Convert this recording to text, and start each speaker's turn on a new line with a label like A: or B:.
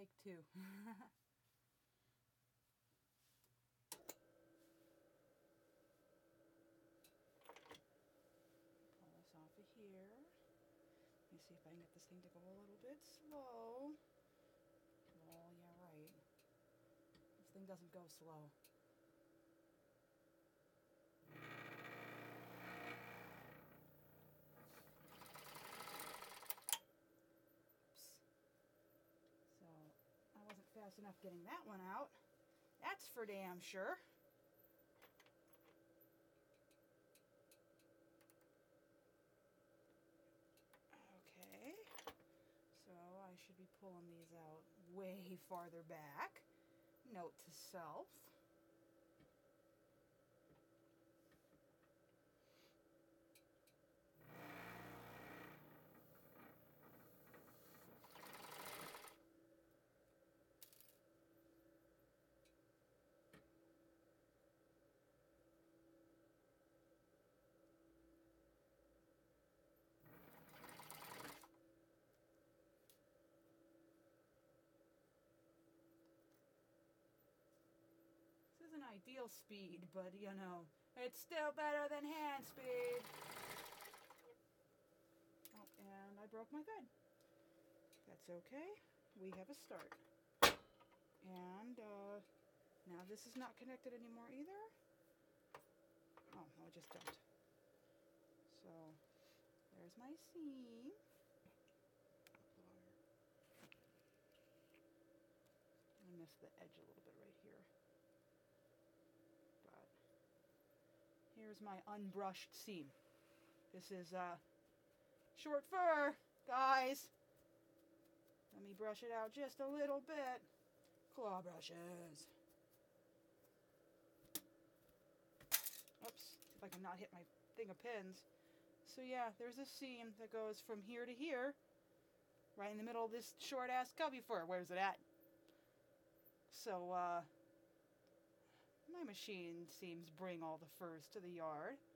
A: take two. Pull this off of here. Let me see if I can get this thing to go a little bit slow. Oh, yeah, right. This thing doesn't go slow. Oops. So, I wasn't fast enough getting that one out. That's for damn sure. Okay. So, I should be pulling these out way farther back. Note to self. This isn't ideal speed, but you know, it's still better than hand speed. Oh, and I broke my thread. That's okay. We have a start. And now this is not connected anymore either. Oh, no, it just dumped. So there's my seam. I missed the edge a little bit right here. But here's my unbrushed seam. This is short fur, guys. Let me brush it out just a little bit. Claw brushes. Oops, if I can not hit my thing of pins. So yeah, there's a seam that goes from here to here, right in the middle of this short-ass cubby fur. Where's it at? So, my machine seams bring all the furs to the yard.